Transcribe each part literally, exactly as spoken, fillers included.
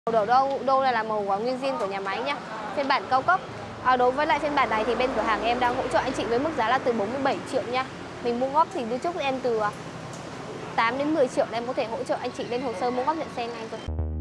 Màu đỏ đô, đô này là màu nguyên zin của nhà máy nhá, phiên bản cao cấp. À, đối với lại phiên bản này thì bên cửa hàng em đang hỗ trợ anh chị với mức giá là từ bốn mươi bảy triệu nha. Mình mua góp thì đưa trước em từ tám đến mười triệu, em có thể hỗ trợ anh chị lên hồ sơ mua góp nhận xe ngay rồi.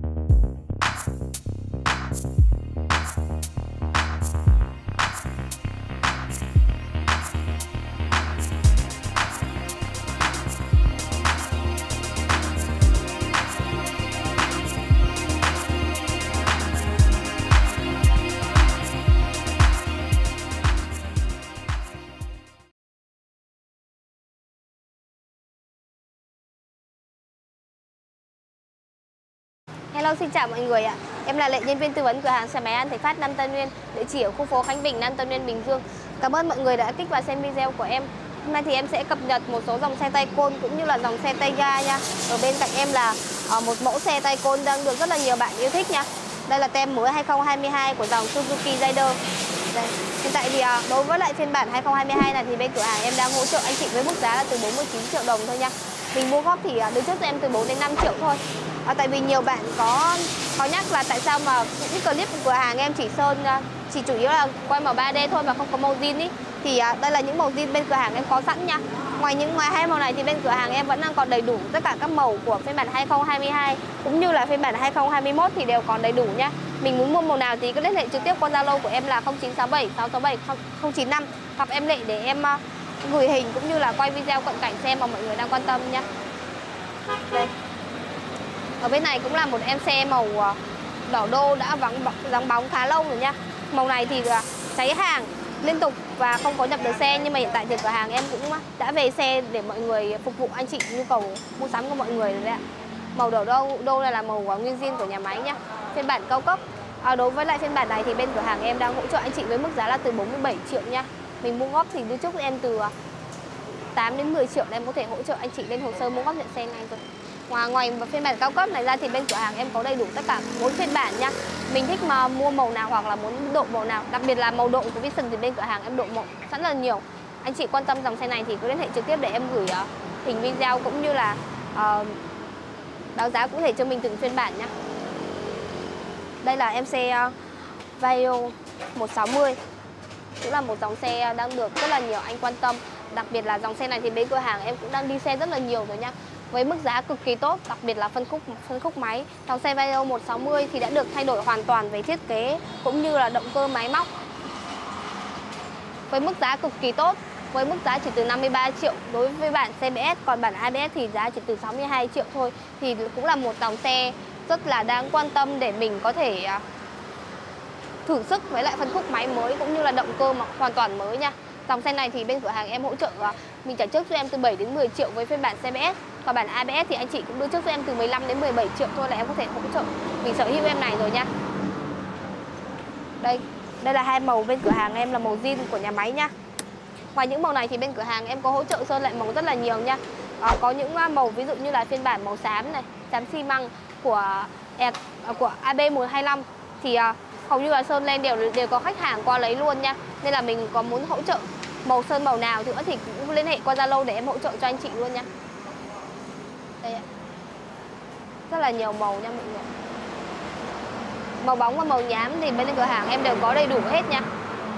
Hello, xin chào mọi người ạ. Em là Lệ, nhân viên tư vấn cửa hàng xe máy An Thành Phát, Nam Tân Uyên, địa chỉ ở khu phố Khánh Bình, Nam Tân Uyên, Bình Dương. Cảm ơn mọi người đã kích vào xem video của em. Hôm nay thì em sẽ cập nhật một số dòng xe tay côn cũng như là dòng xe tay ga nha. Ở bên cạnh em là một mẫu xe tay côn đang được rất là nhiều bạn yêu thích nha. Đây là tem mới hai không hai hai của dòng Suzuki Raider. Đây. Hiện tại thì đối với lại phiên bản hai không hai hai này thì bên cửa hàng em đang hỗ trợ anh chị với mức giá là từ bốn mươi chín triệu đồng thôi nha. Mình mua góp thì đưa trước cho em từ bốn đến năm triệu thôi. À, tại vì nhiều bạn có có nhắc là tại sao mà những clip của cửa hàng em chỉ sơn chỉ chủ yếu là quay màu ba D thôi mà không có màu zin ý. Thì à, đây là những màu zin bên cửa hàng em có sẵn nha. Ngoài những ngoài hai màu này thì bên cửa hàng em vẫn đang còn đầy đủ tất cả các màu của phiên bản hai không hai hai cũng như là phiên bản hai không hai mốt thì đều còn đầy đủ nha. Mình muốn mua màu nào thì cứ liên hệ trực tiếp qua Zalo của em là không chín sáu bảy sáu sáu bảy không chín năm hoặc em Lệ để em uh, gửi hình cũng như là quay video cận cảnh xem mà mọi người đang quan tâm nha. Đây. Ở bên này cũng là một em xe màu đỏ đô đã vắng vắng bóng khá lâu rồi nha. Màu này thì cháy hàng liên tục và không có nhập được xe, nhưng mà hiện tại thì cửa hàng em cũng đã về xe để mọi người phục vụ anh chị nhu cầu mua sắm của mọi người rồi đấy ạ. Màu đỏ đô, đô này là màu nguyên zin của nhà máy nhá, phiên bản cao cấp. À, đối với lại phiên bản này thì bên cửa hàng em đang hỗ trợ anh chị với mức giá là từ bốn mươi bảy triệu nha. Mình mua góp thì đưa trước em từ tám đến mười triệu, em có thể hỗ trợ anh chị lên hồ sơ mua góp nhận xe ngay rồi. Ngoài, ngoài phiên bản cao cấp này ra thì bên cửa hàng em có đầy đủ tất cả bốn phiên bản nha. Mình thích mà mua màu nào hoặc là muốn độ màu nào, đặc biệt là màu độ của Vision thì bên cửa hàng em độ màu sẵn là nhiều. Anh chị quan tâm dòng xe này thì cứ liên hệ trực tiếp để em gửi uh, hình video cũng như là uh, báo giá cụ thể cho mình từng phiên bản nhé. Đây là em xe uh, Vario một sáu mươi, cũng là một dòng xe đang được rất là nhiều anh quan tâm. Đặc biệt là dòng xe này thì bên cửa hàng em cũng đang đi xe rất là nhiều rồi nha, với mức giá cực kỳ tốt, đặc biệt là phân khúc phân khúc máy. Dòng xe Vario một sáu mươi thì đã được thay đổi hoàn toàn về thiết kế cũng như là động cơ máy móc, với mức giá cực kỳ tốt, với mức giá chỉ từ năm mươi ba triệu đối với bản xê bê ét, còn bản a bê ét thì giá chỉ từ sáu mươi hai triệu thôi. Thì cũng là một dòng xe rất là đáng quan tâm để mình có thể thử sức với lại phân khúc máy mới cũng như là động cơ mà hoàn toàn mới nha. Dòng xe này thì bên cửa hàng em hỗ trợ mình trả trước cho em từ bảy đến mười triệu với phiên bản xê bê ét. Còn bản a bê ét thì anh chị cũng đưa trước cho em từ mười lăm đến mười bảy triệu thôi là em có thể hỗ trợ. Mình sở hữu em này rồi nha. Đây, đây là hai màu bên cửa hàng em là màu zin của nhà máy nha. Ngoài những màu này thì bên cửa hàng em có hỗ trợ sơn lại màu rất là nhiều nha. À, có những màu ví dụ như là phiên bản màu xám này, xám xi măng của của a bê một hai lăm thì uh, hầu như là sơn lên đều đều có khách hàng qua lấy luôn nha. Nên là mình có muốn hỗ trợ màu sơn màu nào nữa thì cũng liên hệ qua Zalo để em hỗ trợ cho anh chị luôn nha. Đây ạ. Rất là nhiều màu nha mọi người. Màu bóng và màu nhám thì bên cửa hàng em đều có đầy đủ hết nha.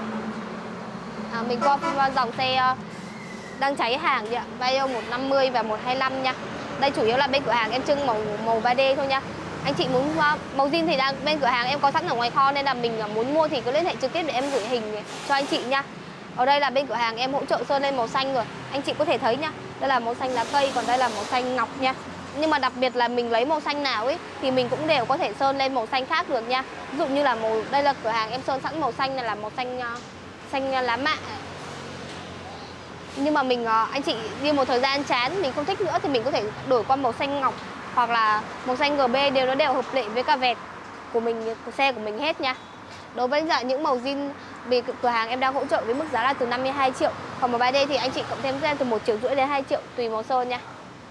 À, mình qua dòng xe đang cháy hàng ạ, Vario một năm mươi và một hai lăm nha. Đây chủ yếu là bên cửa hàng em trưng màu màu ba D thôi nha. Anh chị muốn màu zin thì đang bên cửa hàng em có sẵn ở ngoài kho, nên là mình muốn mua thì cứ liên hệ trực tiếp để em gửi hình cho anh chị nha. Ở đây là bên cửa hàng em hỗ trợ sơn lên màu xanh rồi, anh chị có thể thấy nha. Đây là màu xanh lá cây, còn đây là màu xanh ngọc nha. Nhưng mà đặc biệt là mình lấy màu xanh nào ấy thì mình cũng đều có thể sơn lên màu xanh khác được nha. Ví dụ như là màu, đây là cửa hàng em sơn sẵn màu xanh này là màu xanh xanh lá mạ. Nhưng mà mình anh chị đi một thời gian chán mình không thích nữa thì mình có thể đổi qua màu xanh ngọc hoặc là màu xanh giê bê, đều nó đều hợp lệ với cả vẹt của mình, của xe của mình hết nha. Đối với những màu zin vì cửa hàng em đang hỗ trợ với mức giá là từ năm mươi hai triệu. Còn màu ba D thì anh chị cộng thêm cho em từ một triệu rưỡi đến hai triệu tùy màu sơn nha.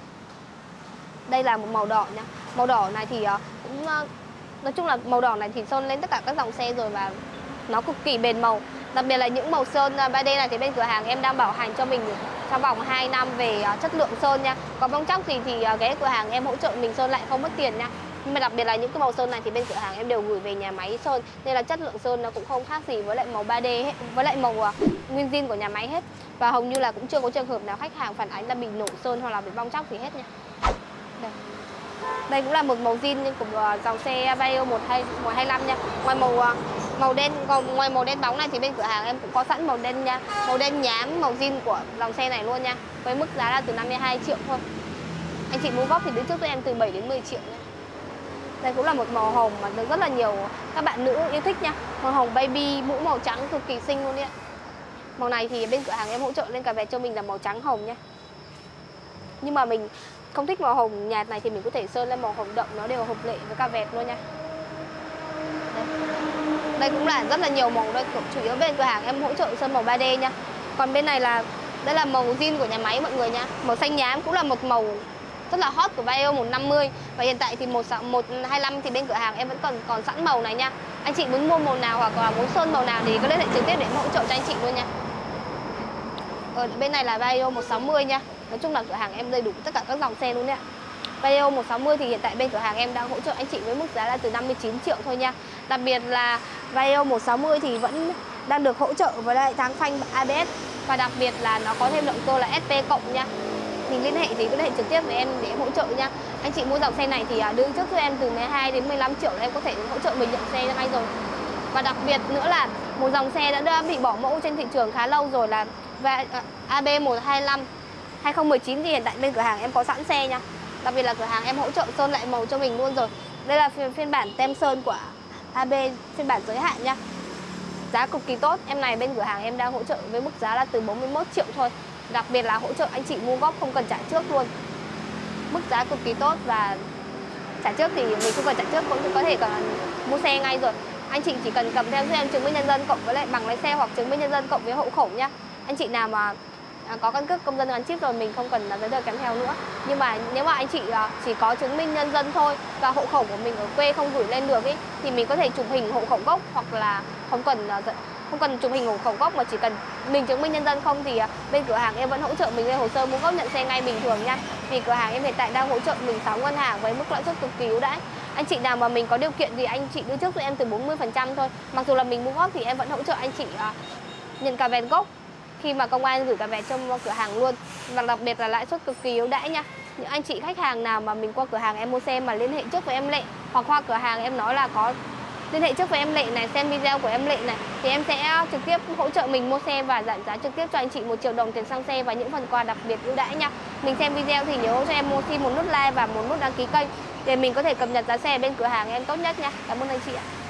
Đây là một màu đỏ nha. Màu đỏ này thì cũng nói chung là màu đỏ này thì sơn lên tất cả các dòng xe rồi và nó cực kỳ bền màu. Đặc biệt là những màu sơn ba D này thì bên cửa hàng em đang bảo hành cho mình trong vòng hai năm về chất lượng sơn nha. Còn bong chóc gì thì ghé cửa hàng em hỗ trợ mình sơn lại không mất tiền nha. Nhưng mà đặc biệt là những cái màu sơn này thì bên cửa hàng em đều gửi về nhà máy sơn, nên là chất lượng sơn nó cũng không khác gì với lại màu ba D hết, với lại màu uh, nguyên zin của nhà máy hết. Và hầu như là cũng chưa có trường hợp nào khách hàng phản ánh là bị nổ sơn hoặc là bị bong tróc gì hết nha. Đây, đây cũng là một màu zin của uh, dòng xe Vario một hai lăm nha. Ngoài màu uh, màu đen, còn ngoài màu đen bóng này thì bên cửa hàng em cũng có sẵn màu đen nha, màu đen nhám màu zin của dòng xe này luôn nha, với mức giá là từ năm mươi hai triệu thôi. Anh chị mua góp thì đứng trước với em từ bảy đến mười triệu nha. Đây cũng là một màu hồng mà được rất là nhiều các bạn nữ yêu thích nha. Màu hồng baby, mũ màu trắng cực kỳ xinh luôn đấy ạ. Màu này thì bên cửa hàng em hỗ trợ lên cà vẹt cho mình là màu trắng hồng nha. Nhưng mà mình không thích màu hồng nhạt này thì mình có thể sơn lên màu hồng đậm, nó đều hợp lệ với cà vẹt luôn nha. Đây, đây cũng là rất là nhiều màu đây, chủ yếu bên cửa hàng em hỗ trợ sơn màu ba D nha. Còn bên này là đây là màu zin của nhà máy mọi người nha. Màu xanh nhám cũng là một màu rất là hot của Vario một năm mươi. Và hiện tại thì một hai lăm thì bên cửa hàng em vẫn còn còn sẵn màu này nha. Anh chị muốn mua màu nào hoặc là muốn sơn màu nào thì có liên hệ trực tiếp để em hỗ trợ cho anh chị luôn nha. Ở bên này là Vario một sáu mươi nha. Nói chung là cửa hàng em đầy đủ tất cả các dòng xe luôn đấy ạ. Vario một sáu mươi thì hiện tại bên cửa hàng em đang hỗ trợ anh chị với mức giá là từ năm mươi chín triệu thôi nha. Đặc biệt là Vario một sáu mươi thì vẫn đang được hỗ trợ với lại thắng phanh a bê ét. Và đặc biệt là nó có thêm động cơ là ét pê cộng nha. Mình liên hệ thì có thể trực tiếp với em để em hỗ trợ nha. Anh chị mua dòng xe này thì đưa trước cho em từ mười hai đến mười lăm triệu là em có thể hỗ trợ mình nhận xe cho ngay rồi. Và đặc biệt nữa là một dòng xe đã, đã bị bỏ mẫu trên thị trường khá lâu rồi là a bê một hai lăm hai không một chín thì hiện tại bên cửa hàng em có sẵn xe nha. Đặc biệt là cửa hàng em hỗ trợ sơn lại màu cho mình luôn rồi. Đây là phiên bản tem sơn của a bê phiên bản giới hạn nha. Giá cực kỳ tốt. Em này bên cửa hàng em đang hỗ trợ với mức giá là từ bốn mươi mốt triệu thôi. Đặc biệt là hỗ trợ anh chị mua góp không cần trả trước luôn. Mức giá cực kỳ tốt và trả trước thì mình không cần trả trước, cũng có thể còn mua xe ngay rồi. Anh chị chỉ cần cầm theo cho em chứng minh nhân dân cộng với lại bằng lái xe hoặc chứng minh nhân dân cộng với hộ khẩu nhá. Anh chị nào mà có căn cước công dân gắn chip rồi mình không cần giấy tờ kèm theo nữa. Nhưng mà nếu mà anh chị chỉ có chứng minh nhân dân thôi và hộ khẩu của mình ở quê không gửi lên được ý, thì mình có thể chụp hình hộ khẩu gốc hoặc là không cần không cần chụp hình hộ khẩu gốc mà chỉ cần mình chứng minh nhân dân không thì bên cửa hàng em vẫn hỗ trợ mình lên hồ sơ mua góp nhận xe ngay bình thường nha. Vì cửa hàng em hiện tại đang hỗ trợ mình sáu ngân hàng với mức lãi suất cực kỳ ưu đãi. Anh chị nào mà mình có điều kiện thì anh chị đưa trước cho em từ bốn mươi phần trăm thôi. Mặc dù là mình mua góp thì em vẫn hỗ trợ anh chị nhận cà vẹt gốc khi mà công an gửi cà vẹt trong cửa hàng luôn. Và đặc biệt là lãi suất cực kỳ ưu đãi nha. Những anh chị khách hàng nào mà mình qua cửa hàng em mua xe mà liên hệ trước với em Lệ, hoặc qua cửa hàng em nói là có liên hệ trước với em Lệ này, xem video của em Lệ này, thì em sẽ trực tiếp hỗ trợ mình mua xe và giảm giá trực tiếp cho anh chị một triệu đồng tiền xăng xe và những phần quà đặc biệt ưu đãi nha. Mình xem video thì nhớ cho em mua xin một nút like và một nút đăng ký kênh để mình có thể cập nhật giá xe bên cửa hàng em tốt nhất nha. Cảm ơn anh chị ạ.